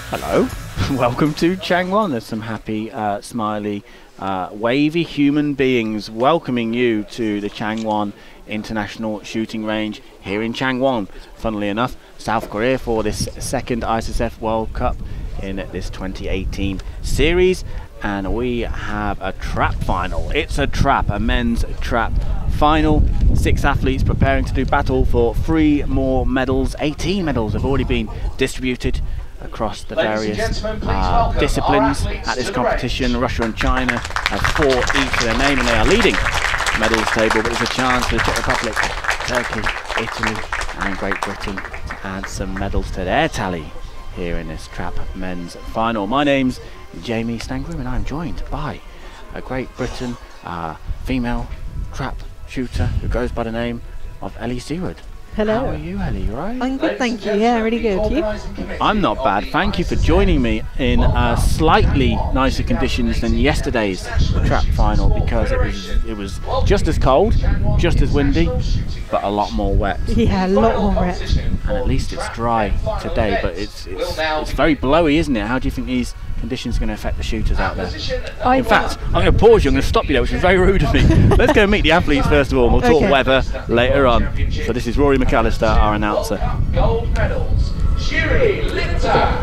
Hello, welcome to Changwon. There's some happy, smiley, wavy human beings welcoming you to the Changwon International Shooting Range here in Changwon. Funnily enough, South Korea for this second ISSF World Cup in this 2018 series. And we have a trap final. It's a trap, a men's trap final. 6 athletes preparing to do battle for 3 more medals. 18 medals have already been distributed across the various disciplines at this competition. Russia and China have 4 each to their name, and they are leading the medals table, but there's a chance for the Czech Republic, Turkey, Italy and Great Britain to add some medals to their tally here in this trap men's final. My name's Jamie Stangram and I'm joined by a Great Britain female trap shooter who goes by the name of Ellie Seward. Hello. How are you, Ellie? You right? I'm good, thank you. Yeah, really good. You? I'm not bad. Thank you for joining me in slightly nicer conditions than yesterday's trap final, because it was just as cold, just as windy, but a lot more wet. Yeah, a lot more wet. And at least it's dry today, but it's very blowy, isn't it? How do you think these conditions are going to affect the shooters out there? In fact, I'm going to pause you. I'm going to stop you there, which is very rude of me. Let's go meet the athletes first of all, and we'll talk weather later on. So this is Rory McAllister, our announcer. Gold medals, Shiri Lipta.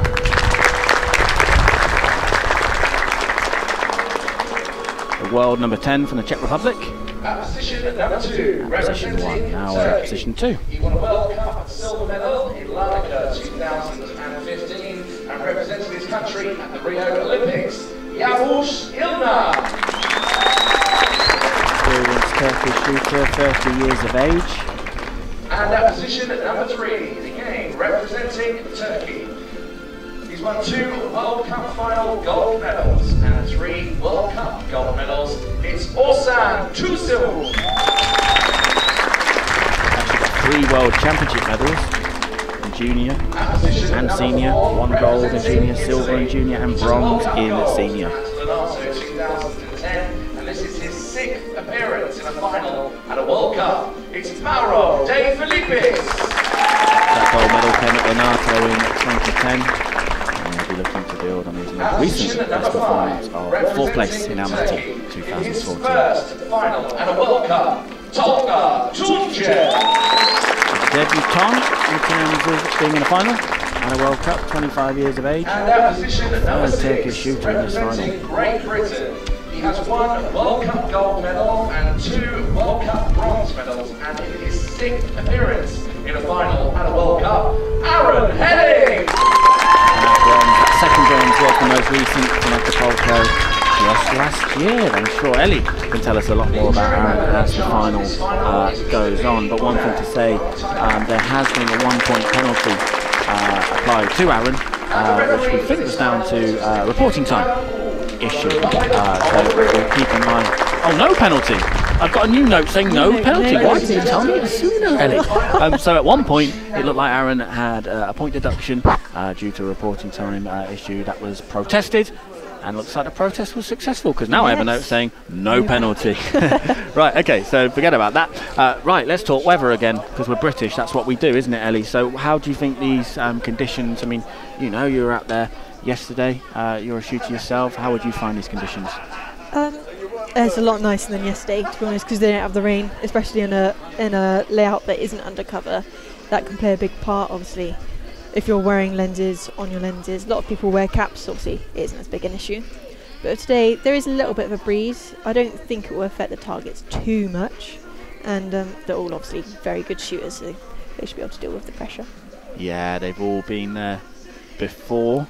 The world number 10 from the Czech Republic. Position number 2, Position 1. Now we're at position 2. He won a World Cup silver medal in Larnaca 2015 and represented his country at the Rio Olympics. Yavuz Ilna. Experienced Turkish shooter, 30 years of age. And at position number 3, again representing Turkey. He's won 2 World Cup final gold medals and 3 World Cup gold medals. It's Orsan Tusil. Actually got 3 World Championship medals in junior and senior. 1 gold in junior, silver in junior and bronze in senior. 2010, and this is his 6th appearance in a final at a World Cup. It's Mauro De Filippis. That gold medal came at Renato in 2010. Be looking to build on his most recent best performance of 4th place in Almaty 2014. First final and a World Cup, Tolga Tunce. Debutant in terms of being in a final and a World Cup, 25 years of age. And our position number 6, Turkish shooter in this final. Great Britain. He has 1 World Cup gold medal and 2 World Cup bronze medals, and in his 6th appearance in a final at a World Cup, Aaron Henning. Second bronze was the most recent from Acapulco just last year. I'm sure Ellie can tell us a lot more about Aaron as the final goes on. But one thing to say, there has been a 1-point penalty applied to Aaron, which we think was down to reporting time issue. So we'll keep in mind. Oh, no penalty! I've got a new note saying no penalty. Why didn't you tell me sooner, Ellie? So at one point, it looked like Aaron had a point deduction due to a reporting time issue that was protested, and looks like the protest was successful, because now I have a note saying no penalty. Right, okay, so forget about that. Right, let's talk weather again, because we're British. That's what we do, isn't it, Ellie? So how do you think these conditions, I mean, you know, you were out there yesterday, you're a shooter yourself. How would you find these conditions? It's a lot nicer than yesterday, to be honest, because they don't have the rain, especially in a layout that isn't undercover. That can play a big part, obviously. If you're wearing lenses on your lenses, a lot of people wear caps, obviously it isn't as big an issue. But today there is a little bit of a breeze. I don't think it will affect the targets too much, and they're all obviously very good shooters, so they should be able to deal with the pressure. Yeah, they've all been there before.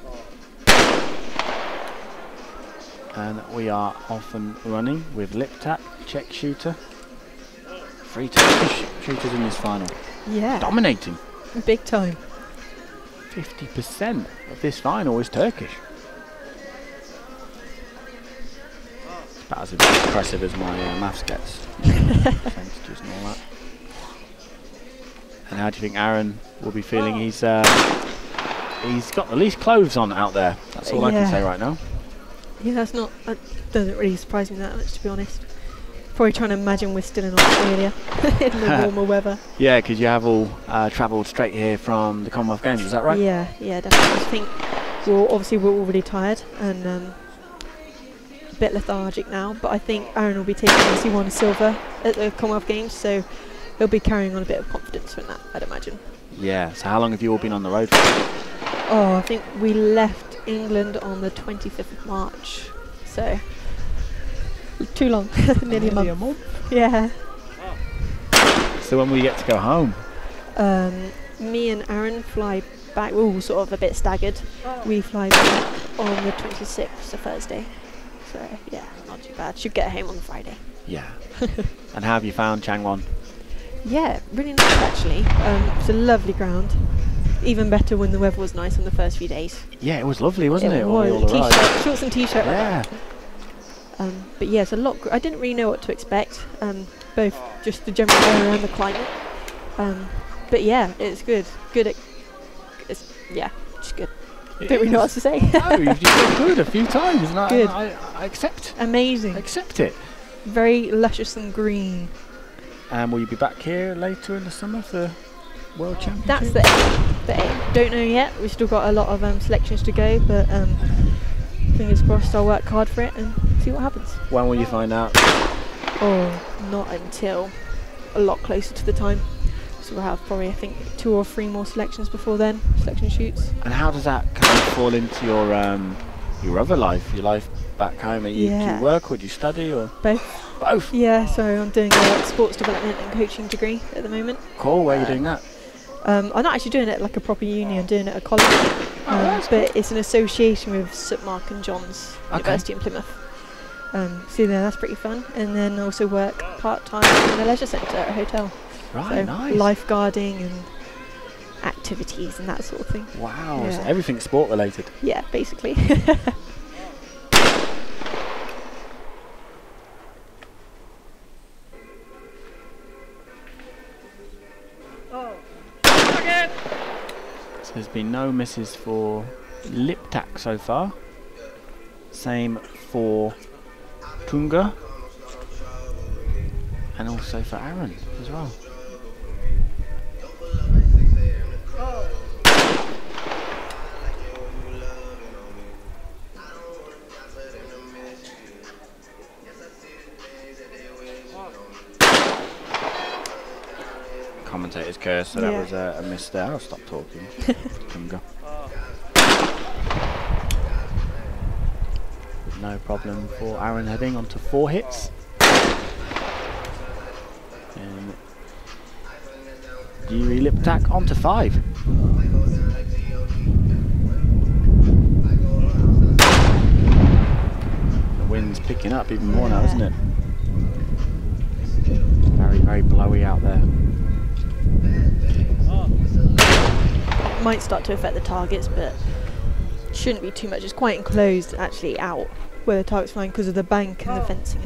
And we are off and running with Liptak, Czech shooter. 3 Turkish shooters in this final. Yeah. Dominating. Big time. 50% of this final is Turkish. It's about as impressive as my maths gets. Percentages and all that. And how do you think Aaron will be feeling? He's got the least clothes on out there. That's all I can say right now. Yeah, that doesn't really surprise me that much, to be honest. Probably trying to imagine we're still in Australia in the warmer weather. Yeah, because you have all travelled straight here from the Commonwealth Games, is that right? Yeah, definitely. I think we're already tired and a bit lethargic now, but I think Aaron will be taking he won silver at the Commonwealth Games, so he'll be carrying on a bit of confidence from that, I'd imagine. Yeah, so how long have you all been on the road for? Oh, I think we left England on the 25th of March, so too long, nearly a month. Yeah. So when will you get to go home? Me and Aaron fly back, we're all sort of a bit staggered. We fly back on the 26th, so Thursday. So yeah, not too bad. Should get home on Friday. Yeah. And how have you found Changwon? Yeah, really nice actually. It's a lovely ground. Even better when the weather was nice on the first few days. Yeah, it was lovely, wasn't it? Was. Shorts and t-shirt. Yeah. But yeah, it's a lot. I didn't really know what to expect. Both just the general area and the climate. But yeah, it's good. It's just good. Don't really know what to say. No, you've just been good a few times, and good. I accept. Amazing. Accept it. Very luscious and green. And will you be back here later in the summer for World Championship? That's the aim. Don't know yet. We've still got a lot of selections to go, but fingers crossed. I'll work hard for it and see what happens. When will you find out? Oh, not until a lot closer to the time. So we'll have probably, I think, 2 or 3 more selections before then, selection shoots. And how does that kind of fall into your other life, your life back home? Do you work or do you study or? Both. Both? Yeah, so I'm doing a sports development and coaching degree at the moment. Cool, where are you doing that? I'm not actually doing it at like a proper uni, I'm doing it at college. But cool. It's an association with St Mark and John's University in Plymouth. So yeah, that's pretty fun. And then I also work part-time in a leisure centre at a hotel. Right, so nice. Lifeguarding and activities and that sort of thing. Wow, Yeah. so everything's sport related. Yeah, basically. So there's been no misses for lip tack so far. Same for Tunga. And also for Aaron as well. Commentator's curse, so that was a miss there. I'll stop talking. Tunga. No problem for Aaron heading onto 4 hits. And Yuri lip tack onto 5. The wind's picking up even more now, isn't it? Very, very blowy out there. Might start to affect the targets, but shouldn't be too much. It's quite enclosed actually out where the target's flying because of the bank and the fencing.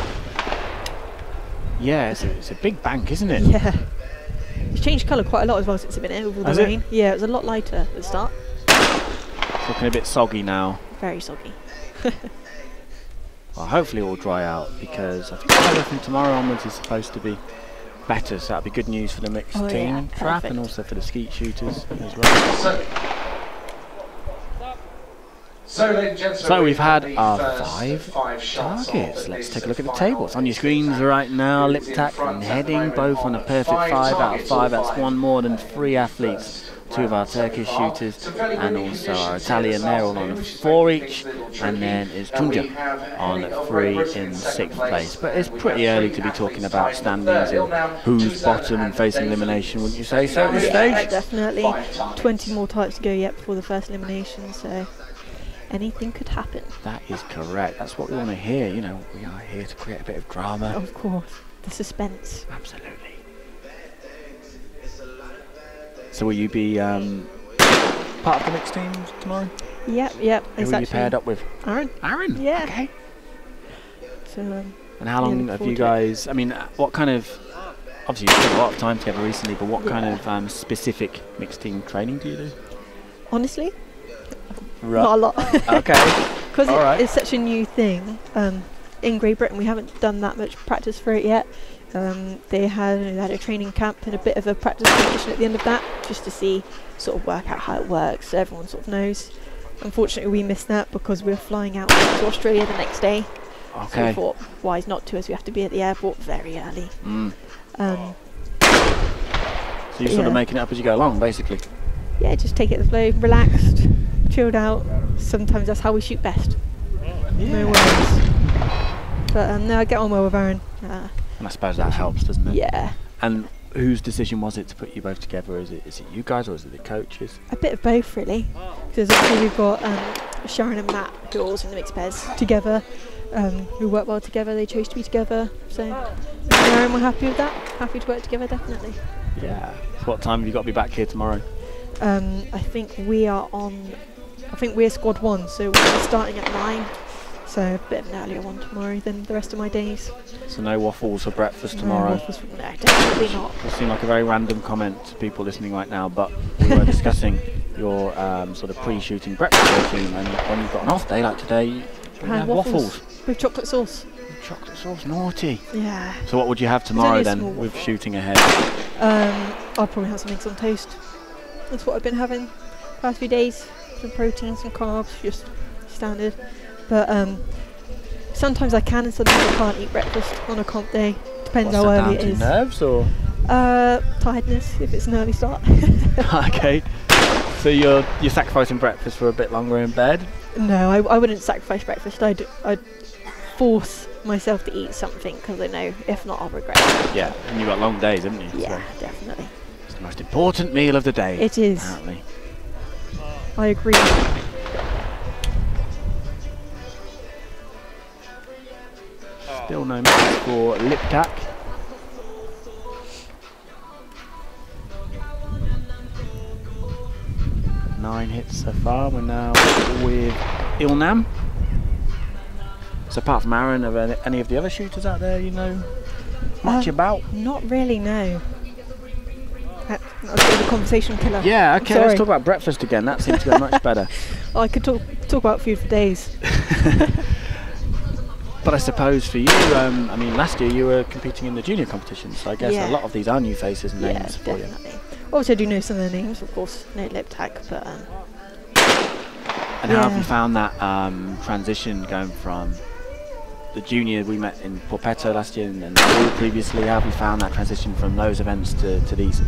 Yeah, it's a big bank, isn't it? Yeah. It's changed colour quite a lot as well since it's been in with all the rain. Yeah, it was a lot lighter at the start. It's looking a bit soggy now. Very soggy. Well, hopefully it will dry out because I think the weather from tomorrow onwards is supposed to be better, so that'll be good news for the mixed team trap and also for the skeet shooters as well. So, ladies and gentlemen, we've had our 5 targets. Let's take a look at the tables. On your screens right now, lip tack and heading both on a perfect 5 out of 5. That's one more than 3 athletes. 2 of our Turkish shooters and also our Italian there, all on 4 each. And then is Tunja on 3 in 6th place. But it's pretty early to be talking about standings and who's bottom and facing elimination, wouldn't you say so at this stage? Definitely. 20 more types to go yet before the first elimination, so anything could happen. That is correct. That's what we want to hear. You know, we are here to create a bit of drama. Of course. The suspense. Absolutely. So will you be part of the mixed team tomorrow? Yep. Who are you paired up with? Aaron. Aaron? Yeah. Okay. So, and how long have you guys, I mean, what kind of, obviously you've spent a lot of time together recently, but what kind of specific mixed team training do you do? Honestly? Not a lot. Okay. Because it's such a new thing. In Great Britain we haven't done that much practice for it yet. They had a training camp and a bit of a practice competition at the end of that, just to see, sort of work out how it works, so everyone sort of knows. Unfortunately, we missed that because we're flying out to Australia the next day. So Okay. we thought, wise not to, as we have to be at the airport very early. So you're sort of making it up as you go along, basically. Yeah, just take it slow, relaxed, chilled out. Sometimes that's how we shoot best. No worries. But no, I get on well with Aaron. And I suppose that helps, doesn't it? Yeah. And whose decision was it to put you both together? Is it you guys or is it the coaches? A bit of both, really. Because obviously we've got Sharon and Matt, who are also in the mixed pairs, together. We work well together. They chose to be together. So Aaron, we're happy with that. Happy to work together, definitely. Yeah. So what time have you got to be back here tomorrow? I think we're squad 1, so we're starting at 9. So a bit of an earlier one tomorrow than the rest of my days. So no waffles for breakfast tomorrow? No, definitely not. It seemed like a very random comment to people listening right now, but we were discussing your sort of pre-shooting breakfast routine, and when you've got an off day like today, you have waffles. With chocolate sauce. Chocolate sauce, naughty. Yeah. So what would you have tomorrow then, with shooting ahead? I'll probably have some eggs on toast. That's what I've been having the past few days. Some protein, some carbs, just standard. But sometimes I can and sometimes I can't eat breakfast on a comp day. Depends how early it is. Nerves or? Tiredness if it's an early start. Okay. So you're sacrificing breakfast for a bit longer in bed? No, I wouldn't sacrifice breakfast. I'd force myself to eat something because I know if not I'll regret it. Yeah, and you've got long days, haven't you? Yeah, so definitely. it's the most important meal of the day. It is. Apparently. I agree. Still no match for Liptak. Nine hits so far. We're now with Ilnam. So apart from Aaron, are there any of the other shooters out there you know much about? Not really, no. That was a bit of a conversation killer. Yeah, okay, Sorry. let's talk about breakfast again. That seems to go much better. I could talk about food for days. But I suppose for you, I mean, last year you were competing in the junior competition, so I guess a lot of these are new faces and names for you. Obviously I do know some of their names, of course, no lip tag, but... and how have you found that transition going from the junior we met in Porpetto last year and then previously? How have you found that transition from those events to these?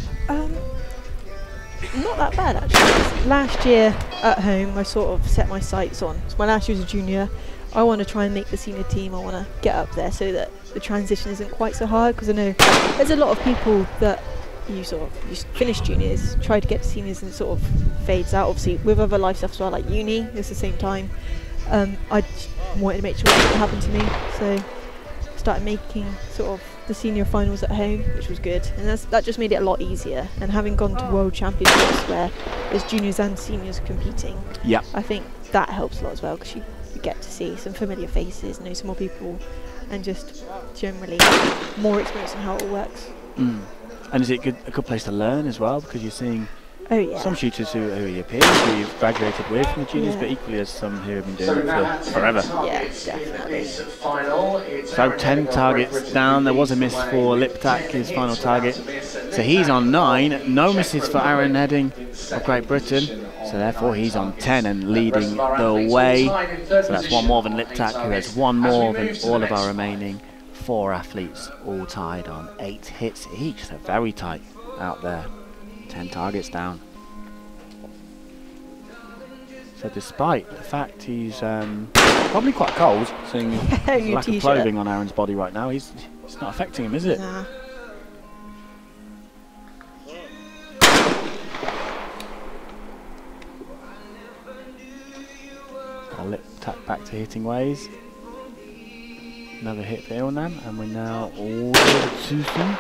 Not that bad, actually. Last year at home, I sort of set my sights on. So my last year as a junior, I want to try and make the senior team. I want to get up there so that the transition isn't quite so hard, because I know there's a lot of people that you finish juniors, try to get to seniors and sort of fades out. Obviously with other life stuff as well, like uni, it's the same time. I just wanted to make sure that didn't happen to me, so started making sort of the senior finals at home, which was good, and that just made it a lot easier. And having gone to World Championships where there's juniors and seniors competing, I think that helps a lot as well, because you get to see some familiar faces, know some more people, and just generally more experience in how it all works. And is it a good place to learn as well, because you're seeing some shooters who are your peers, who you've graduated with from the juniors, but equally there's some who have been doing it for forever. Yeah, definitely. So 10 targets down. There was a miss for Liptak, his final target. So he's on 9. No misses for Aaron Heading of Great Britain. So therefore he's on 10 and leading the way. So that's one more than Liptak, who has one more than all of our remaining 4 athletes, all tied on 8 hits each. So very tight out there. 10 targets down. So despite the fact he's probably quite cold, seeing the lack of clothing on Aaron's body right now, it's not affecting him, is it? Nah. I'll let tap back to hitting ways. Another hit for Ilnam, and we're now all to Susan.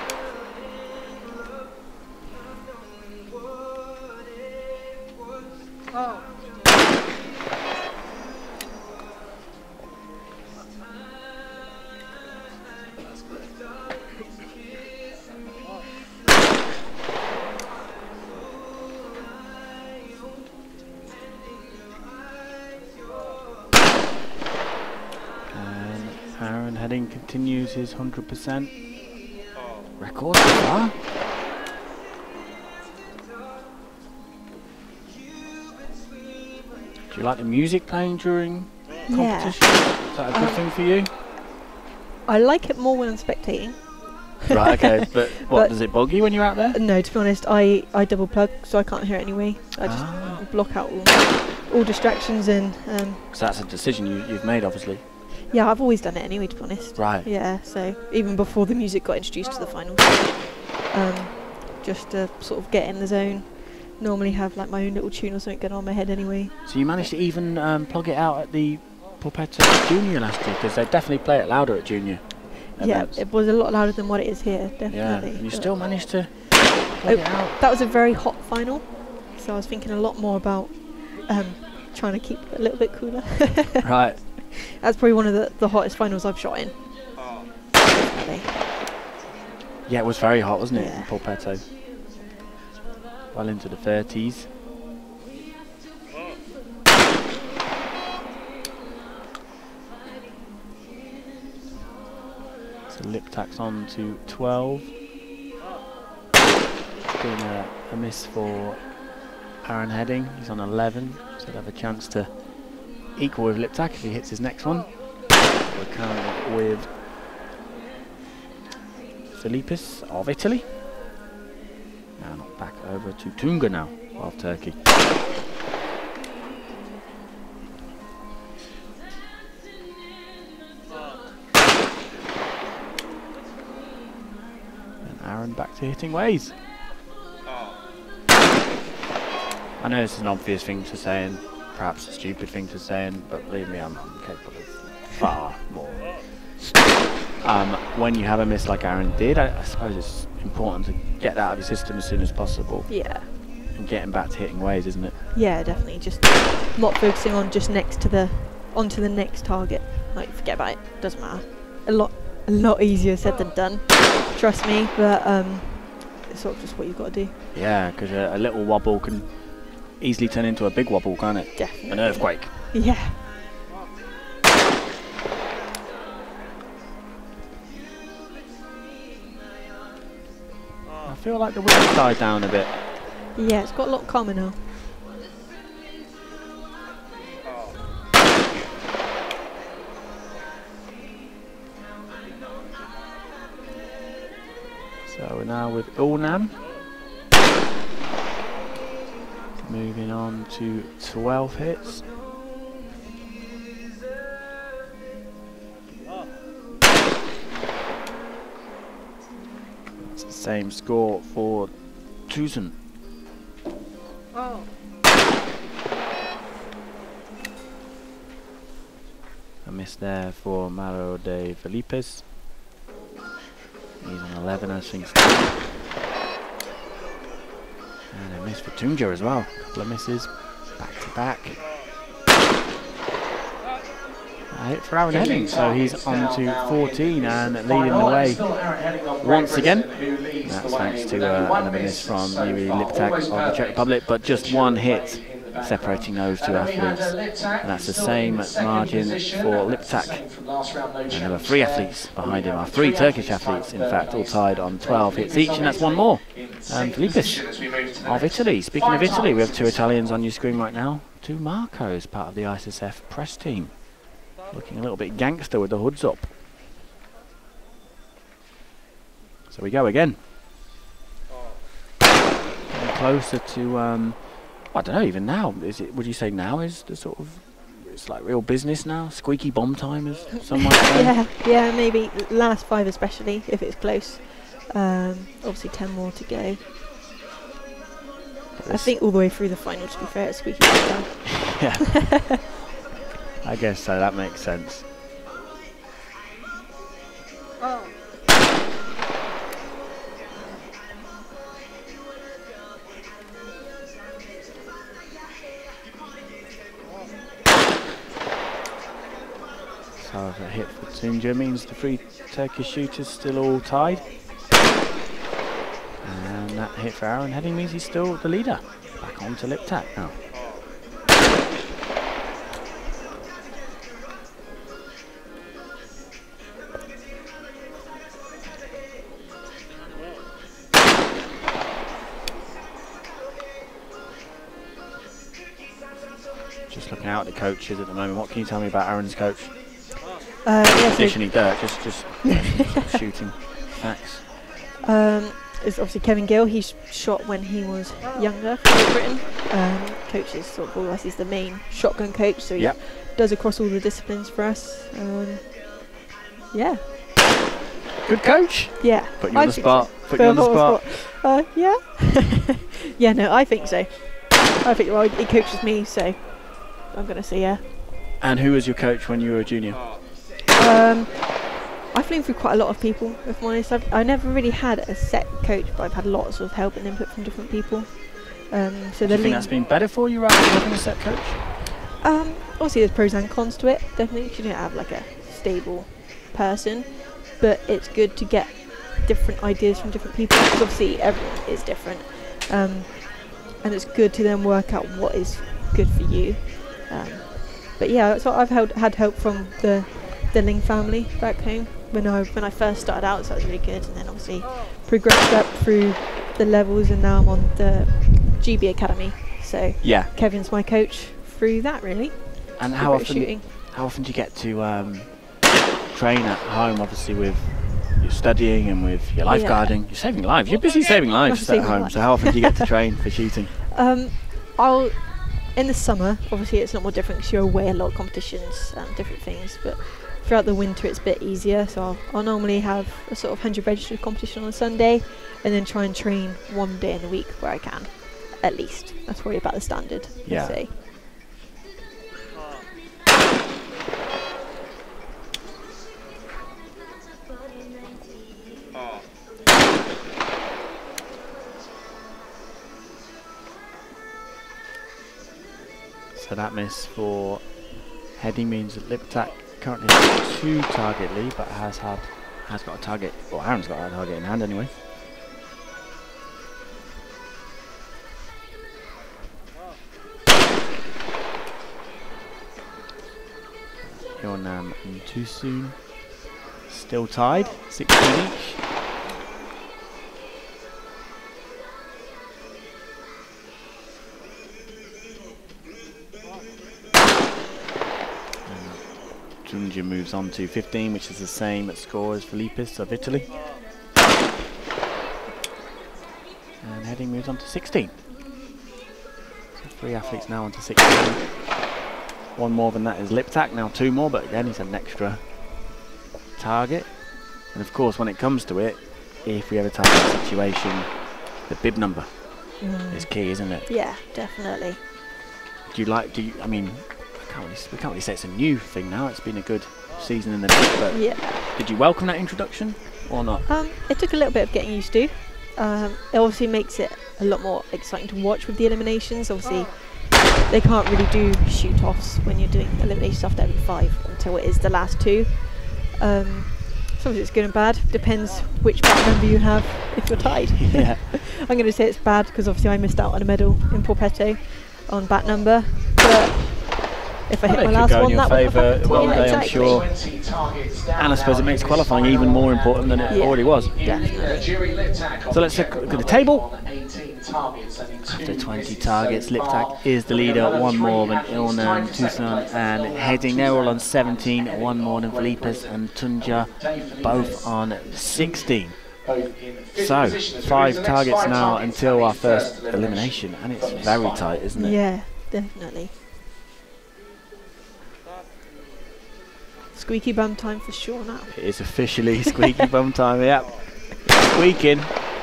Aaron Heading continues his 100% record so far. Do you like the music playing during Yeah. competition? Is that a good thing for you? I like it more when I'm spectating. Right, okay, but what, But- does it bug you when you're out there? No, to be honest, I double plug, so I can't hear it anyway. I just block out all distractions and Because that's a decision you've made, obviously. yeah, I've always done it anyway, to be honest. Right. Yeah, so even before the music got introduced to the finals, just to sort of get in the zone. Normally have like my own little tune or something going on in my head anyway. So you managed to even plug it out at the Pulpetto Junior last year, because they definitely play it louder at Junior events. Yeah, it was a lot louder than what it is here, Yeah, definitely. and you still managed to plug it out. That was a very hot final, so I was thinking a lot more about trying to keep it a little bit cooler. Right. That's probably one of the hottest finals I've shot in. Definitely. Yeah, it was very hot, wasn't it, Yeah. in Pulpetto? Well into the 30s. So Liptak's on to 12. Been a miss for Aaron Heading. He's on 11, so he'll have a chance to equal with Liptak if he hits his next one. We're currently with Philippis of Italy. Now not back over to Tunga now, of Turkey. And Aaron back to hitting ways. I know this is an obvious thing to say and perhaps a stupid thing to say, but believe me, I'm capable of far more. When you have a miss like Aaron did, I suppose it's important to get that out of your system as soon as possible Yeah. and getting back to hitting ways, isn't it? Yeah, definitely. Just not focusing on just next to onto the next target. Like, forget about it. Doesn't matter. A lot easier said than done. Trust me. But it's sort of just what you've got to do. Yeah, because a little wobble can easily turn into a big wobble, can't it? Definitely. An earthquake. Yeah. I feel like the wind died down a bit. Yeah, it's got a lot calmer now. So we're now with Ulnam. Moving on to 12 hits. That's the same score for Tucson. Oh. A miss there for Mauro de Felipes. He's on 11 as things stand. And a miss for Tunja as well. A couple of misses back to back. A hit for Aaron Heading, so he's on to 14 and leading the way once again. That's thanks to another miss from Yuri Liptak of the Czech Republic, but just one hit separating those two athletes. And that's the same margin for Liptak. And there were 3 athletes behind him, 3 Turkish athletes in fact, all tied on 12 hits each, and that's one more. Philippis of Italy. Speaking of Italy, we have 2 Italians on your screen right now. 2 Marcos, part of the ISSF press team. Looking a little bit gangster with the hoods up. So we go again. Getting closer to, I don't know, even now. Is it? Would you say now is the sort of, it's like real business now? Squeaky bomb time, as some might say? Yeah, maybe last 5 especially, if it's close. Obviously 10 more to go. I think all the way through the final, to be fair, it's squeaky bomb time. Yeah. I guess so, that makes sense. Oh. So a hit for Tunja means the 3 Turkish shooters still all tied. And that hit for Aaron Heading means he's still the leader. Back on to Liptak now. Just just looking out at the coaches at the moment. What can you tell me about Aaron's coach? Yeah, Additionally, dirt, just shooting facts. It's obviously Kevin Gill. He shot when he was younger for Great Britain. Coaches sort of all us. He's the main shotgun coach, so he does across all the disciplines for us. Yeah. Good coach. Yeah. Put you on the spot. So. Put you on the spot. Yeah. Yeah. No, I think so. I think he coaches me, so I'm gonna say yeah. And who was your coach when you were a junior? I've flown through quite a lot of people, if I'm honest. I never really had a set coach, but I've had lots of help and input from different people. So do you think that's been better for you rather than having a set coach? Obviously there's pros and cons to it, definitely, 'cause you don't have like a stable person, but it's good to get different ideas from different people, because obviously everyone is different, and it's good to then work out what is good for you. But yeah, so I've had help from the Ling family back home when I first started out, so that was really good, and then obviously progressed up through the levels, and now I'm on the GB Academy, so yeah, Kevin's my coach through that, really. And how often do you get to train at home, obviously with your studying and with your lifeguarding? You're saving lives, you're busy saving lives at home, so how often do you get to train for shooting? I'll in the summer, obviously it's not more different because you're away a lot of competitions and different things, but throughout the winter it's a bit easier, so I'll normally have a sort of 100 registered competition on a Sunday, and then try and train one day in the week where I can, at least. That's probably about the standard, I'd say. So that miss for heading means that Liptak currently has 2 target lead, but has got a target, or Aaron's got a target in hand anyway. Yeonam and Tusun still tied, 16 each. Tunja moves on to 15, which is the same score as Filipis of Italy. And heading moves on to 16. So 3 athletes now on to 16. 1 more than that is Liptak, now 2 more, but again he's had an extra target. And of course when it comes to it, if we have a target situation, the bib number is key, isn't it? Yeah, definitely. I mean, we can't really say it's a new thing now. It's been a good season in the league, but did you welcome that introduction or not? It took a little bit of getting used to. It obviously makes it a lot more exciting to watch with the eliminations. Obviously, they can't really do shoot-offs when you're doing eliminations after every 5 until it is the last 2. Sometimes it's good and bad. Depends which back number you have if you're tied. Yeah. I'm going to say it's bad because obviously I missed out on a medal in Porpetto on bat number, but if I hit my last one, that would have one day, I'm sure. And I suppose it makes qualifying even more important than it already was. Definitely. So let's look at the table. After 20 targets, Liptak is the leader, 1 more than Ilnan, Tucson and Heading. They're all on 17, 1 more than Felipas and Tunja, both on 16. So 5 targets now until our first elimination, and it's very tight, isn't it? Yeah, definitely. Squeaky bum time for sure now. It is officially squeaky bum time, yep. Squeaking.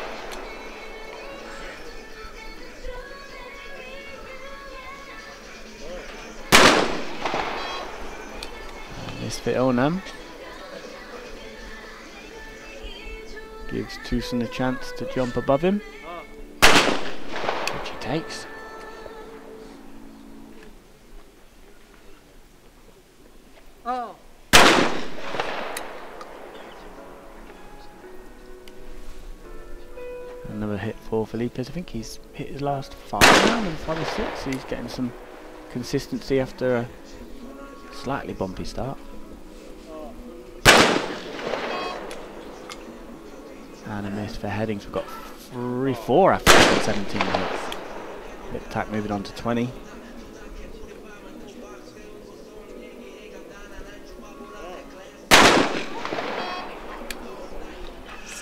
Misfit Onam. Gives Tucson a chance to jump above him, which he takes. Another hit for Felipe. I think he's hit his last 5 now, and 5 or 6, so he's getting some consistency after a slightly bumpy start. And a miss for Headings. We've got 4 after 17 minutes. Liptak moving on to 20.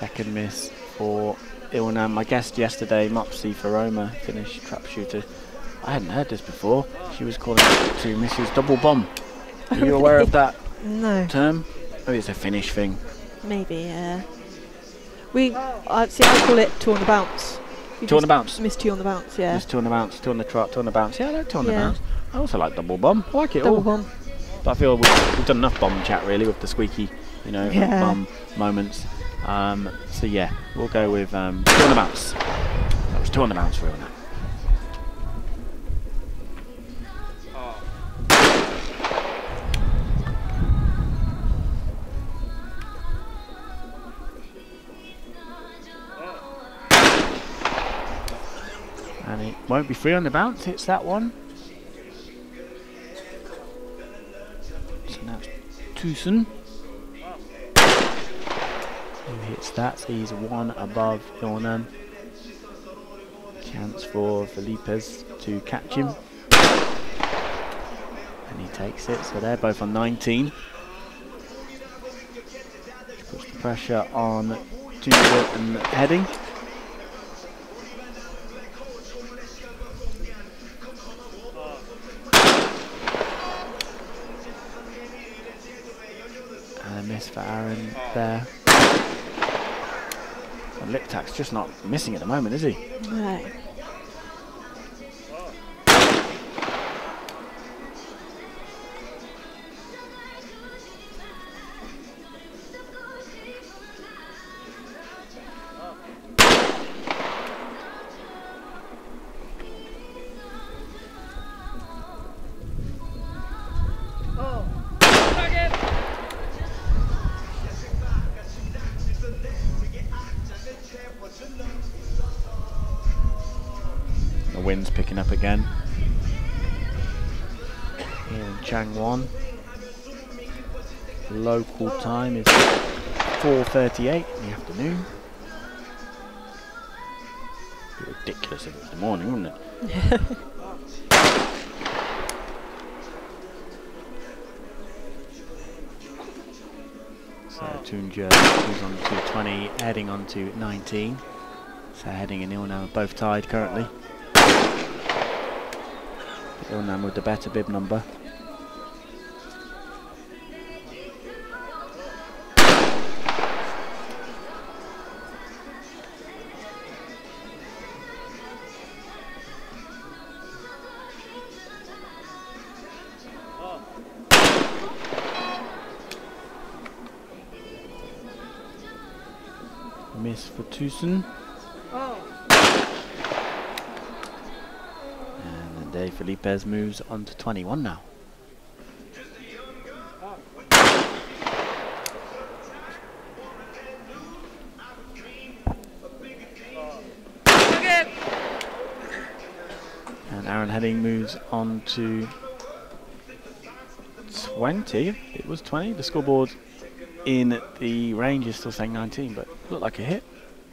Second miss for Ilnam. My guest yesterday, Mopsy Faroma, Finnish trap shooter. I hadn't heard this before. She was calling it 2 misses double bomb. Are you aware of that No. term? Maybe it's a Finnish thing. Maybe, yeah. I call it 2 on the bounce. You 2 on the bounce? Miss 2 on the bounce, yeah. Miss 2 on the bounce, 2 on the trot, 2 on the bounce. Yeah, I like 2 on the Yeah. bounce. I also like double bomb. I like it Double all. bomb. But I feel we've done enough bomb chat really with the squeaky, Yeah. bomb moments. So yeah, we'll go with 2 on the bounce. That was 2 on the bounce for Ilnam. And it won't be 3 on the bounce, it's that one. So now it's Tusen. Who hits that? So he's 1 above Ilnam. Chance for Felipes to catch him. And he takes it, so they're both on 19. Puts the pressure on Tusen and heading. And a miss for Aaron there. Well, Liptak's just not missing at the moment, is he? No. The wind's picking up again. Here in Changwon. Local time is 4:38 in the afternoon. Be ridiculous if it was the morning, wouldn't it? So Tunja who's on to 20, heading on to 19. So heading and Ilnam are both tied currently. Ilnam with the better bib number. Miss for Tusen. And then De Felipes moves on to 21 now. And Aaron Heading moves on to 20. It was 20. The scoreboard in the range is still saying 19, but looked like a hit.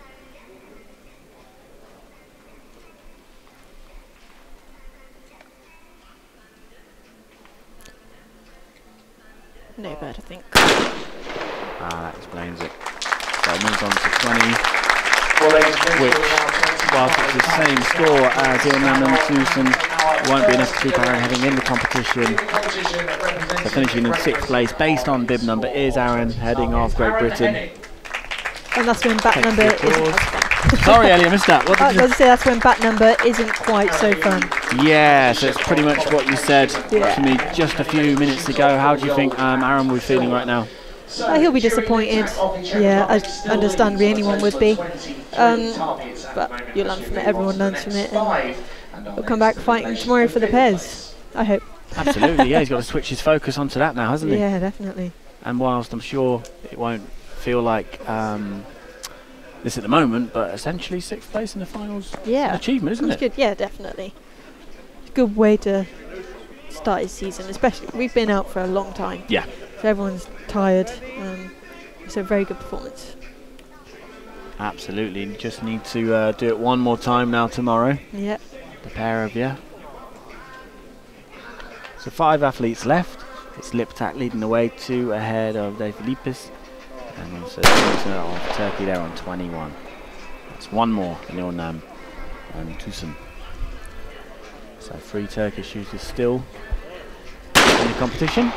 No bird, I think. That explains it. So it moves on to 20, Well, ladies and which, gentlemen, whilst it's the same score as Ilnam and Tusen, won't be enough to keep Aaron Heading in the competition. So finishing in 6th place based on bib number is Aaron Heading of Great Britain. And that's when bat number isn't. Sorry, Ellie, I missed that. What I did was you going to say that's when bat number isn't quite so fun. Yeah, so it's pretty much what you said Yeah. to me just a few minutes ago. How do you think Aaron will be feeling right now? He'll be disappointed. Yeah, understandably anyone would be. But you learn from it, everyone learns from it. And he'll come back fighting tomorrow for the pairs, I hope. Absolutely, yeah, he's got to switch his focus onto that now, hasn't he? Yeah, definitely. And whilst I'm sure it won't feel like this at the moment, but essentially 6th place in the finals, Yeah. an achievement, isn't That's it? good, yeah, definitely. It's a good way to start his season, especially we've been out for a long time. Yeah. So everyone's tired. It's a very good performance. Absolutely, just need to do it one more time now tomorrow, Yeah. the pair of you. So 5 athletes left. It's Liptak leading the way, 2 ahead of De Felipes. And also of Turkey there on 21. That's one more than Ilnam and Tusun. So 3 Turkish shooters still in the competition.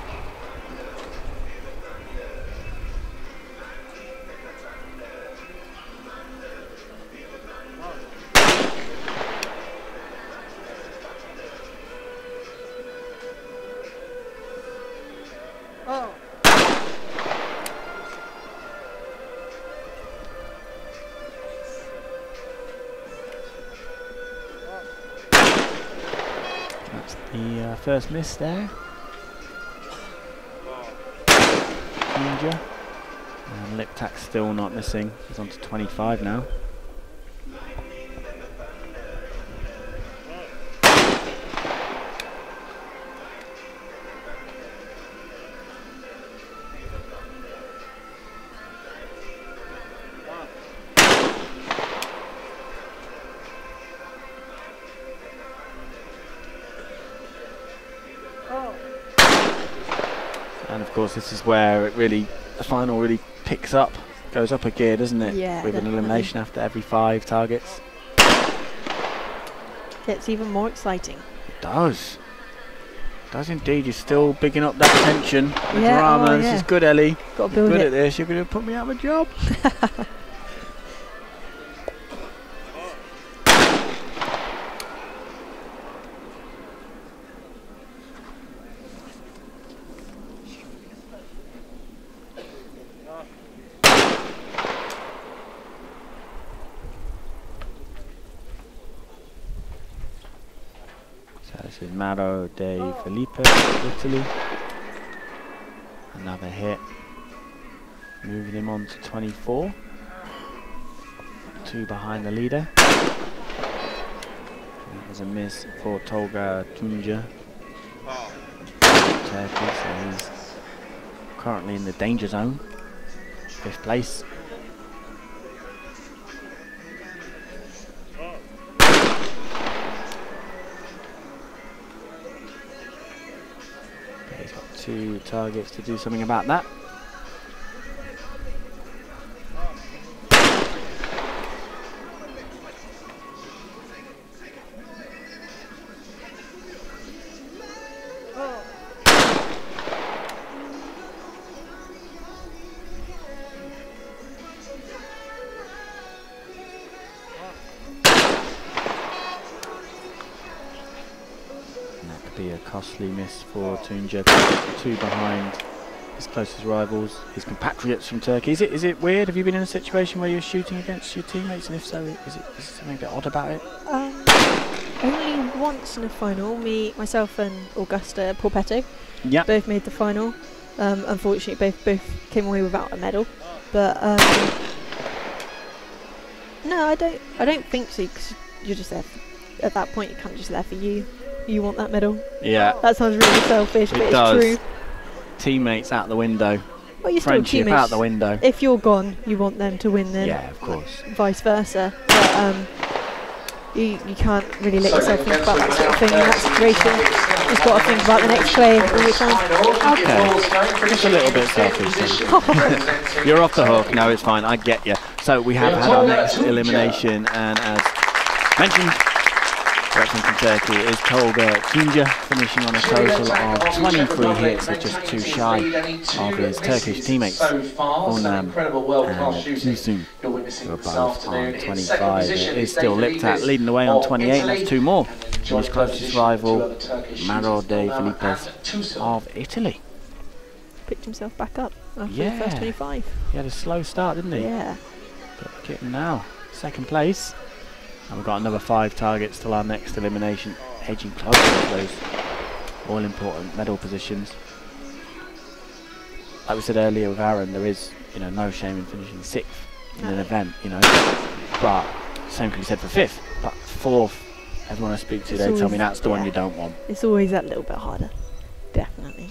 The first miss there. Ninja. And Liptak's still not missing. He's on to 25 now. And of course this is where it really, the final really picks up, goes up a gear, doesn't it? Yeah, with definitely. an elimination after every 5 targets. Gets even more exciting. It does. It does indeed. You're still bigging up that tension, the Yeah, drama. oh, This yeah. is good, Ellie. Got to You're build good it. at this. You're going to put me out of a job. So this is Mauro De Filippo, Italy. Another hit. Moving him on to 24. 2 behind the leader. That was a miss for Tolga Tunja. Turkey, so he's currently in the danger zone. 5th place. He's got 2 targets to do something about that. Be a costly miss for Tunja. 2 behind his closest rivals, his compatriots from Turkey. Is it weird? Have you been in a situation where you're shooting against your teammates, and if so, is it something a bit odd about it? Only once in a final, myself and Augusta Porpetto Yeah. both made the final. Unfortunately, both came away without a medal. But no, I don't think so, because you're just there. At that point, you're kind of just there for you. You want that medal. Yeah. That sounds really selfish, but does. it's true. Teammates out the window. Well, you're still Friendship teammates. out the window. If you're gone, you want them to win then. Yeah, of course. Vice versa. But you can't really let yourself think about that sort of thing in that situation. You've got to think about the next play all the time. Okay. Just a little bit selfish then. You're off the hook. No, it's fine. I get you. So we have had our next elimination, and as mentioned, representing Turkey is Tolga Tunja, finishing on a total of 23 hits, with just 2 shy of his Turkish teammates, Onam and Tusun, who are both on 25. It is still Liptak leading the way on 28, and that's 2 more to his closest rival, Mauro De Filippo of Italy. Picked himself back up after Yeah. the first 25. He had a slow start, didn't he? Yeah. But look at him now, 2nd place. And we've got another 5 targets till our next elimination, edging closer to those all-important medal positions. Like we said earlier with Aaron, there is, no shame in finishing 6th in an event, But same can be said for 5th. But 4th, everyone I speak to, It's they tell always- me that's the one yeah. you don't want. It's always that little bit harder. Definitely.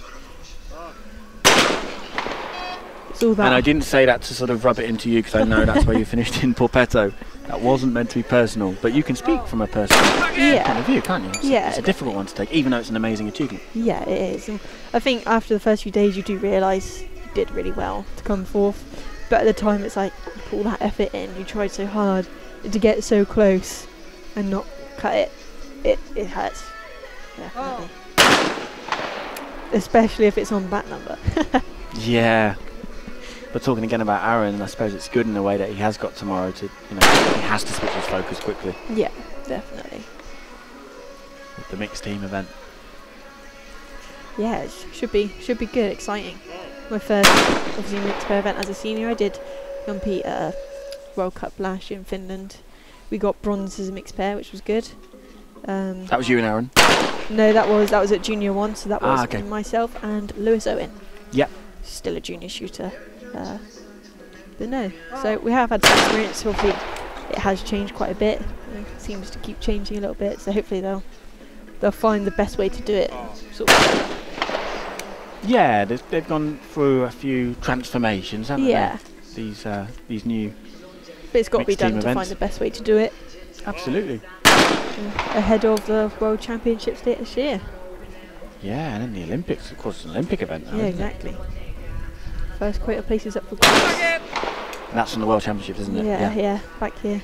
It's all that. And I didn't say that to sort of rub it into you, because I know that's where you finished in Porpetto. That wasn't meant to be personal, but you can speak from a personal point of view, can't you? It's a difficult one to take, even though it's an amazing achievement. Yeah, it is. And I think after the first few days, you do realise did really well to come fourth. But at the time, it's like you put all that effort in, you tried so hard to get so close and not cut it. It hurts, definitely. Especially if it's on back number. Yeah. But talking again about Aaron, I suppose it's good in a way that he has got tomorrow to, he has to switch his focus quickly. Yeah, definitely. With the mixed team event. Yeah, it should be good, exciting. My first, obviously, mixed pair event as a senior. I did compete at World Cup last year in Finland. We got bronze as a mixed pair, which was good. That was you and Aaron? No, that was at Junior 1, so that was okay. myself and Lewis Owen. Yep. Still a junior shooter. But no, so we have had some experience. Obviously, it has changed quite a bit. It seems to keep changing a little bit, so hopefully they'll find the best way to do it. Sort of. Yeah, they've gone through a few transformations, haven't they? These new. But it's got to be done to find the best way to do it. Absolutely. Ahead of the World Championships this year. Yeah, and then the Olympics, of course, it's an Olympic event now. Yeah, exactly. First quota places up for grabs. And that's from the World Championships, isn't it? Yeah, back here.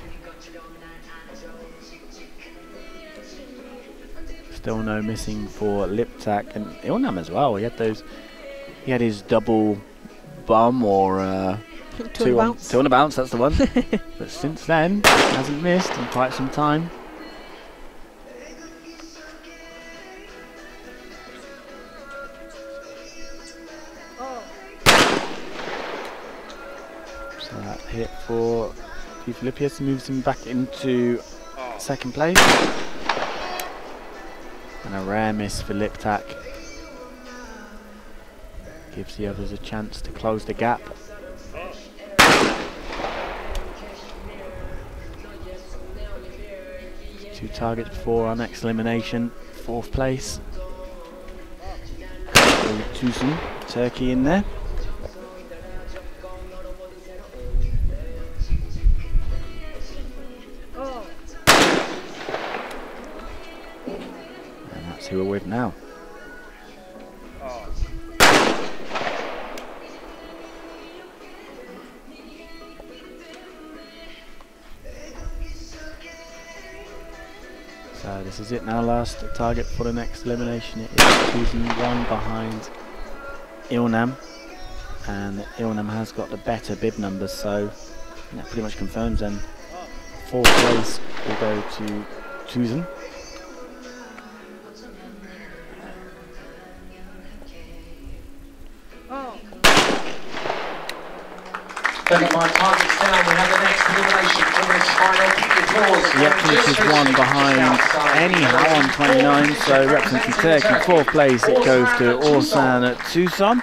Still no missing for Liptak and Ilnam as well. He had his double bum or two on a bounce, that's the one. But since then, hasn't missed in quite some time. So that hit for Philippius moves him back into second place. And a rare miss for Liptak. Gives the others a chance to close the gap. Two targets before our next elimination. Fourth place. Tucson, Turkey in there. Who we're with now. So this is it now, last target for the next elimination. It is choosing one behind Ilnam, and Ilnam has got the better bib numbers, so that pretty much confirms then fourth place will go to Tucson. My targets down, we have the next elimination for this final. Keep your applause. Yep, this is one behind anyhow on 29, so representing Turkey, fourth place it goes to Orsan at Tucson.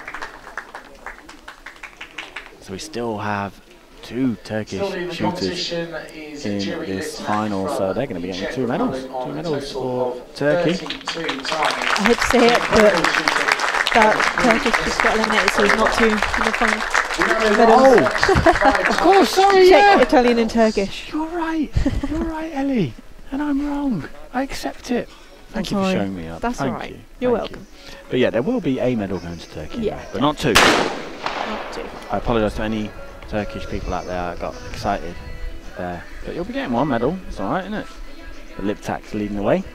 So we still have two Turkish shooters in this final, so they're going to be getting two medals. Two medals for Turkey. I hate to say it, but that Turkish just got eliminated, so he's not two in the final. Oh, of course, sorry, Czech, Italian and Turkish. You're right, Ellie, and I'm wrong. I accept it. Thank you for showing me up. That's alright. You're welcome. But yeah, there will be a medal going to Turkey, yeah, but not two. Not two. I apologise to any Turkish people out there that got excited there. But you'll be getting one medal, it's alright, isn't it? The Liptak's leading the way.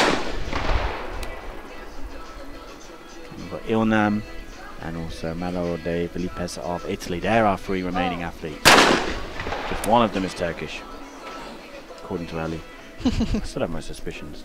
We've got Ilnam and also Malo de Filipes of Italy. There are three remaining athletes. Just one of them is Turkish, according to Ali. I still have my suspicions.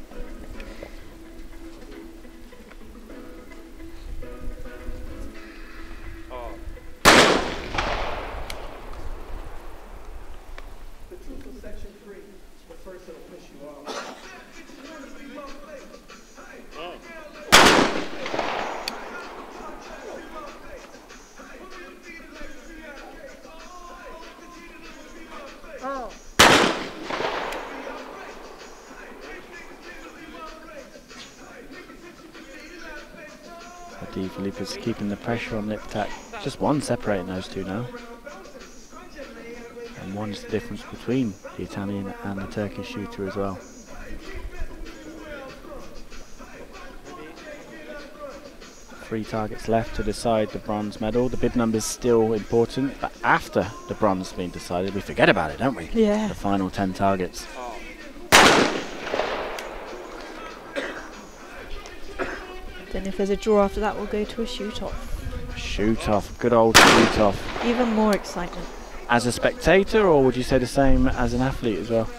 Philippe is keeping the pressure on Liptak. Just one separating those two now. And one's the difference between the Italian and the Turkish shooter as well. 3 targets left to decide the bronze medal. The bib number is still important, but after the bronze has been decided, we forget about it, don't we? Yeah. The final 10 targets. Then if there's a draw after that, we'll go to a shoot-off. Shoot-off, good old shoot-off. Even more excitement. As a spectator, or would you say the same as an athlete as well?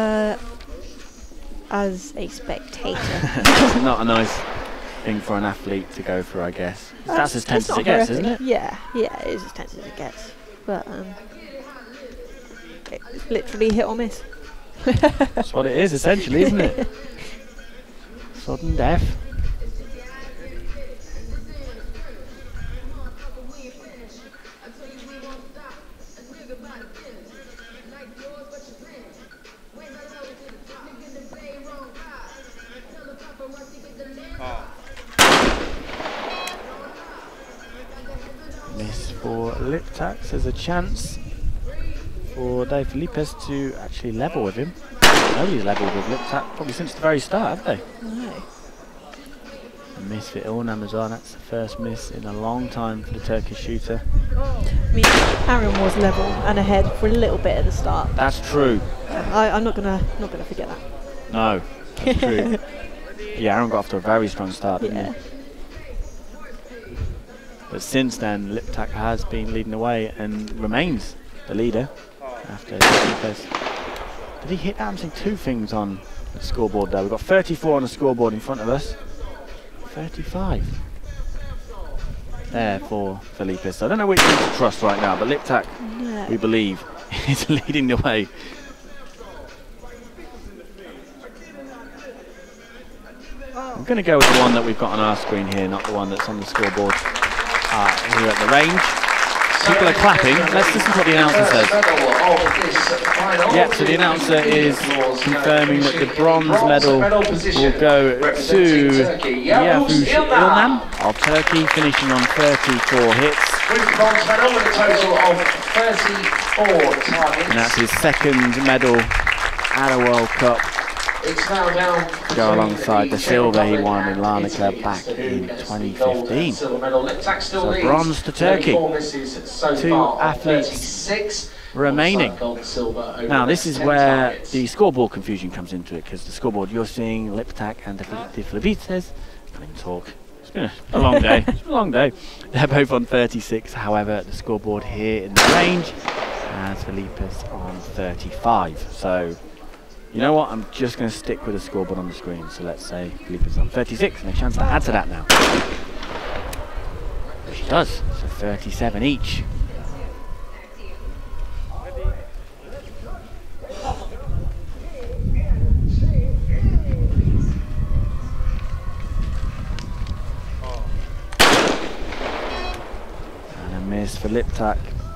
As a spectator. Not a nice thing for an athlete to go for, I guess. That's as tense as it gets, isn't it? Yeah, it is as tense as it gets. But it's literally hit or miss. That's what it is, essentially, isn't it? Sudden death. Miss for Liptak. There's a chance for Dave Felipes to actually level with him. Nobody's levelled with Liptak probably since the very start, have they? No. A miss for Ilnam as well. That's the first miss in a long time for the Turkish shooter. I mean, Aaron was level and ahead for a little bit at the start. That's true. I'm not gonna forget that. No, that's true. Yeah, Aaron got off to a very strong start, didn't he? But since then, Liptak has been leading the way and remains the leader after Felipes. Did he hit that? I'm seeing 2 things on the scoreboard there. We've got 34 on the scoreboard in front of us. 35. There for Felipes. So I don't know which one to trust right now, but Liptak, we believe, is leading the way. I'm going to go with the one that we've got on our screen here, not the one that's on the scoreboard here at the range. People are clapping. Let's listen to what the announcer says. Yep, so the announcer is confirming that the bronze medal will go to Yavush Ilnam of Turkey, finishing on 34 hits. With the bronze medal with a total of 34 targets. And that's his 2nd medal at a World Cup. It's now down go alongside the silver he won in Larnaca back in 2015. So bronze to Turkey. 2 athletes remaining. Now this is where the scoreboard confusion comes into it, because the scoreboard you're seeing Liptak and De Felipites. I can't even talk. It's been a long day. It's been a long day. They're both on 36. However, the scoreboard here in the range has Felipes on 35. So you know what? I'm just going to stick with the scoreboard on the screen. So let's say Felipes on 36, and a chance to add to that now. She does. So 37 each. And a miss for Liptak.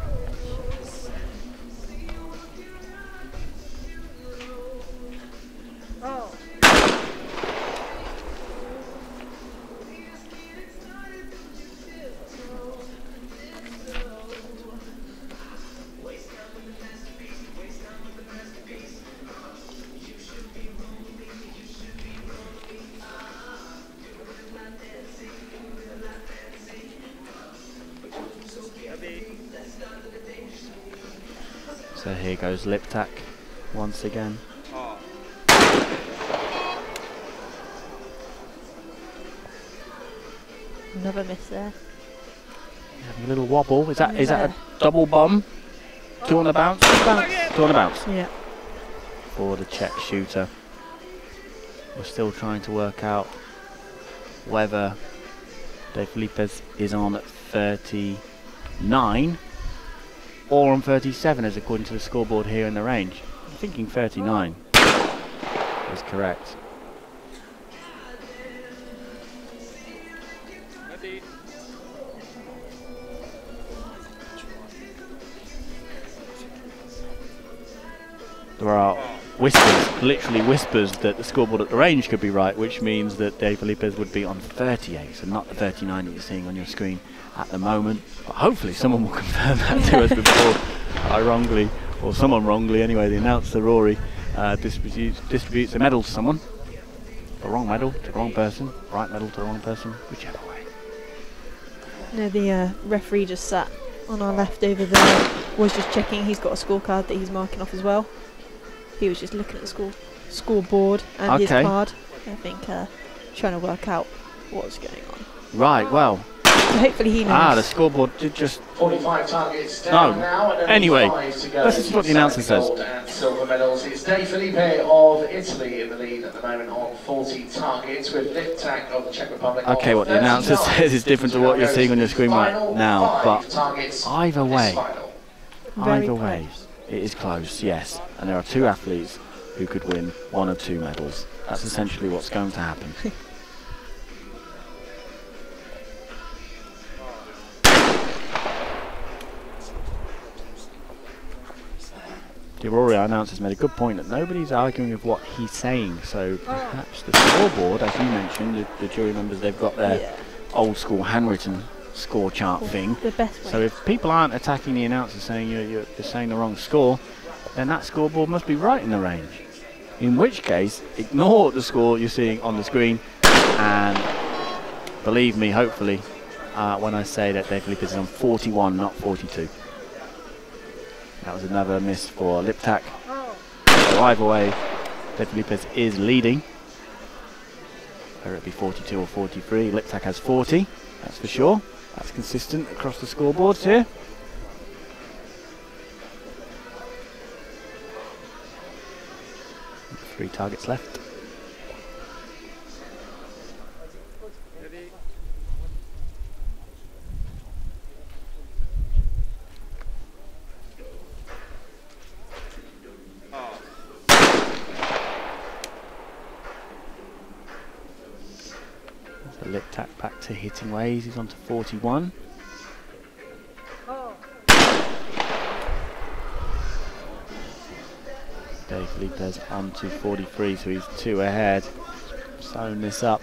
So here goes Liptak once again. Another miss there. A little wobble. Is that a double bomb? 2 on the bounce? 2 on the bounce. Yeah. For the Czech shooter. We're still trying to work out whether De Felipes is on 39 or on 37, as according to the scoreboard here in the range. I'm thinking 39 is correct. There are whispers, literally whispers, that the scoreboard at the range could be right, which means that De Felipes would be on 38, so not the 39 that you're seeing on your screen at the moment. But hopefully someone will confirm that to us before I wrongly, or someone wrongly anyway, the announcer Rory distributes a medal to someone. The wrong medal to the wrong person, right medal to the wrong person, whichever way. No, the referee just sat on our left over there, was just checking. He's got a scorecard that he's marking off as well. He was just looking at the scoreboard and his card, I think, trying to work out what's going on. Right, well. So hopefully he knows. The scoreboard did just... 45 targets down now, and anyway, let's this is what the announcer says. Gold and silver medals. It's De Felipe of Italy in the lead at the moment on 40 targets, with Liptak of the Czech Republic. Okay, what the announcer says is different to what you're seeing on your screen right now, but either way, it is close, yes. And there are 2 athletes who could win 1 or 2 medals. That's essentially what's going to happen. The Aurora announcer's made a good point that nobody's arguing with what he's saying, so perhaps the scoreboard, as you mentioned, the jury members, they've got their old school handwritten score chart thing. The best way. So if people aren't attacking the announcer saying you're saying the wrong score, then that scoreboard must be right in the range. In which case, ignore the score you're seeing on the screen, and believe me, hopefully, when I say that De Felipe is on 41, not 42. That was another miss for Liptak. So either way, De Felipe is leading. Whether it be 42 or 43, Liptak has 40, that's for sure. That's consistent across the scoreboards here. Three targets left. So Liptak back to hitting ways. He's on to 41. De Felipe's on to 43, so he's 2 ahead. Sewing this up.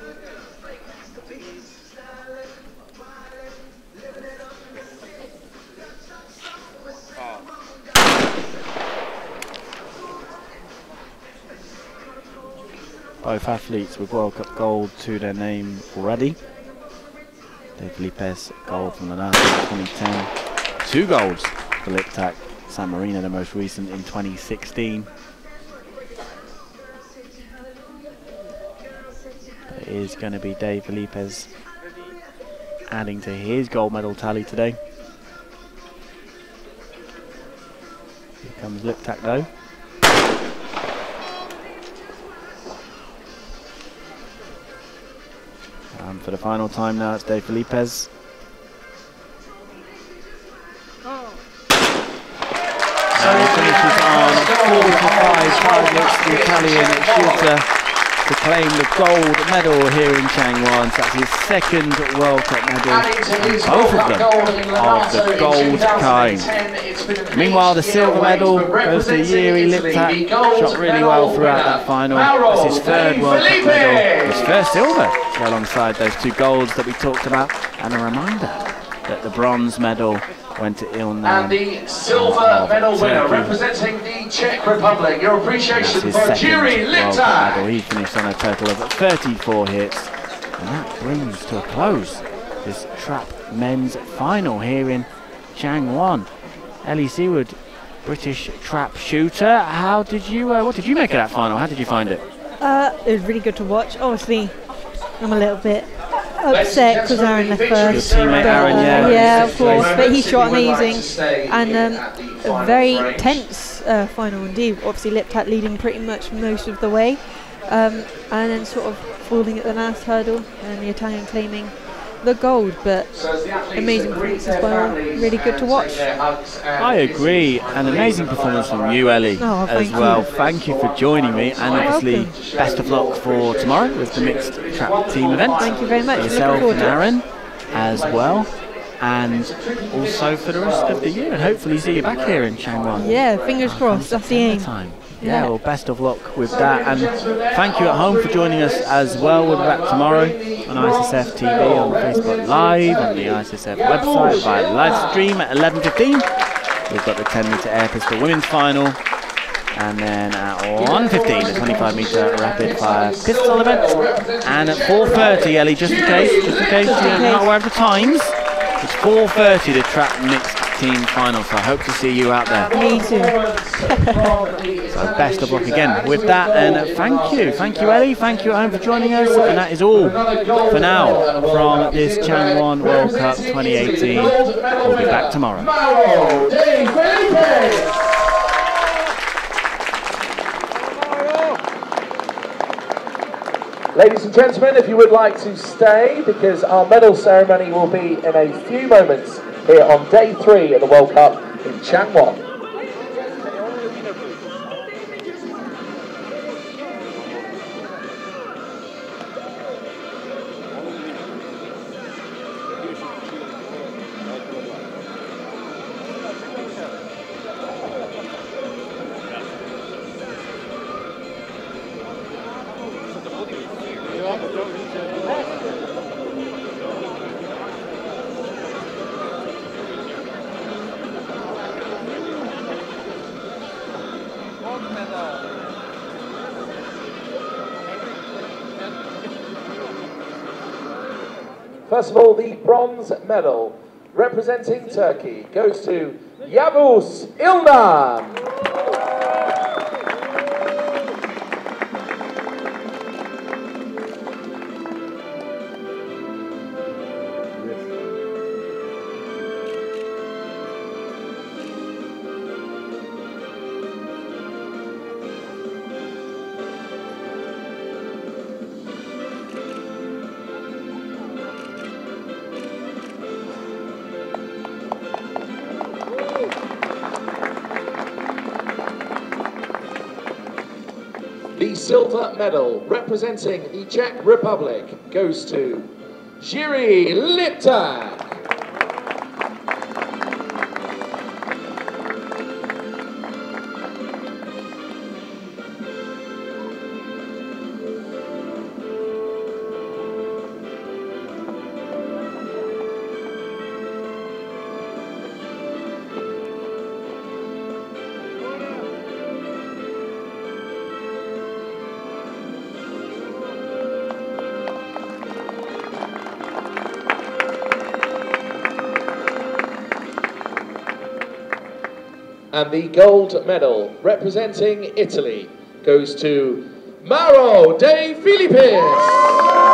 Both athletes with World Cup gold to their name already. De Felipe's gold from the last year, 2010. 2 golds for Liptak. San Marino, the most recent in 2016. It is going to be De Felipe's adding to his gold medal tally today. Here comes Liptak though. And for the final time now, it's De Felipe's. And he finishes on 45 targets. The Italian shooter to claim the gold medal here in Changwon. So that's his 2nd World Cup medal, both of them of the gold kind. Meanwhile, the silver medal goes to Yuri Liptak. Shot really well throughout that final. That's his 3rd World Cup medal, his 1st silver, alongside those 2 golds that we talked about. And a reminder that the bronze medal went to Ilnan. And the silver medal winner, representing the Czech Republic. Your appreciation for Yuri Liptak. He finished on a total of 34 hits. And that brings to a close this trap men's final here in Changwon. Ellie Seaward, British trap shooter. How did you, what did you make of that final? How did you find it? It was really good to watch. Obviously, I'm a little bit upset because Aaron left first. Your teammate Aaron, yeah, of course, but he shot amazing, and a very tense final indeed. Obviously Liptak leading pretty much most of the way, and then sort of falling at the last hurdle, and the Italian claiming the gold, but amazing performances by all, really good to watch. I agree, an amazing performance from you, Ellie, as well. Thank you for joining me, and obviously best of luck for tomorrow with the mixed trap team event. Thank you very much. For yourself and Aaron as well, and also for the rest of the year, and hopefully see you back here in Changwon. Yeah, fingers crossed, that's the aim. Yeah, well, best of luck with that, and thank you at home for joining us as well. We'll be back tomorrow on ISSF TV, on Facebook Live, on the ISSF website via live stream at 11:15. We've got the 10-metre air pistol women's final, and then at 1:15 the 25-metre rapid fire pistol event, and at 4:30, Ellie, just in case you're not aware of the times. It's 4:30 the trap mixed team final, so I hope to see you out there. Me too. So best of luck again with that, and thank you Ellie, thank you at home for joining us, and that is all for now from this Changwon World Cup 2018. We'll be back tomorrow. Ladies and gentlemen, if you would like to stay, because our medal ceremony will be in a few moments here on day 3 of the World Cup in Changwon. First of all, the bronze medal representing Turkey goes to Yavuz İlnan. The silver medal representing the Czech Republic goes to Jiří Lipták. And the gold medal representing Italy goes to Mauro De Filippis.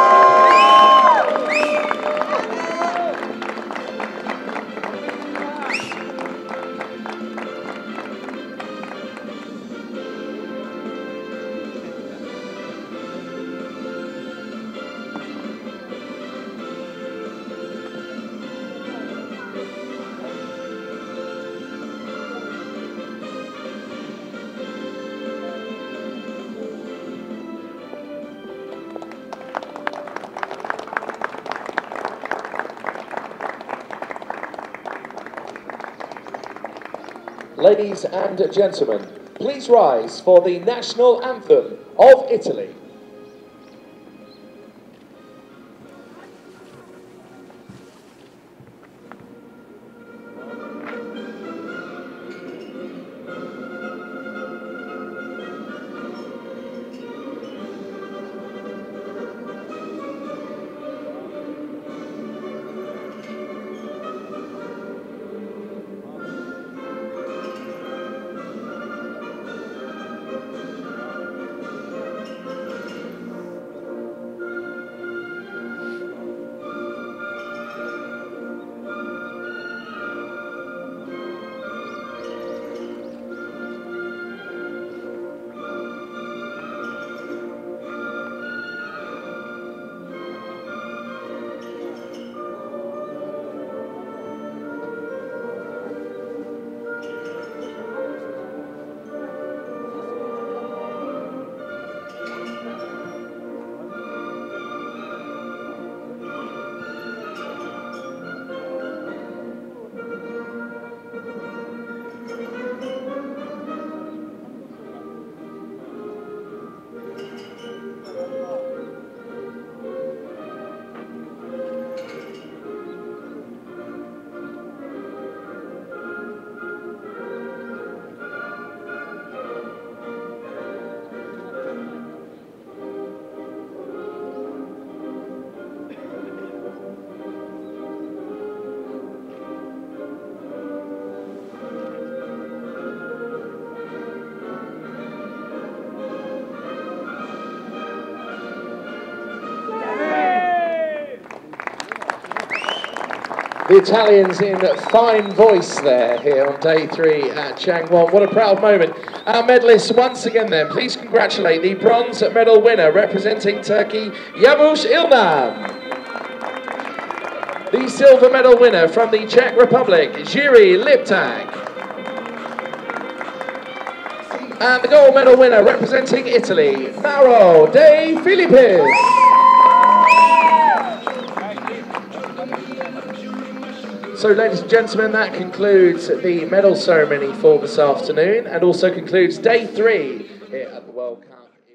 Ladies and gentlemen, please rise for the national anthem of Italy. The Italians in fine voice there here on day 3 at Changwon. What a proud moment. Our medalists once again then, please congratulate the bronze medal winner representing Turkey, Yavuz Ilman. The silver medal winner from the Czech Republic, Jiří Liptak. And the gold medal winner representing Italy, Mauro De Filippis. So ladies and gentlemen, that concludes the medal ceremony for this afternoon and also concludes day 3 here at the World Cup.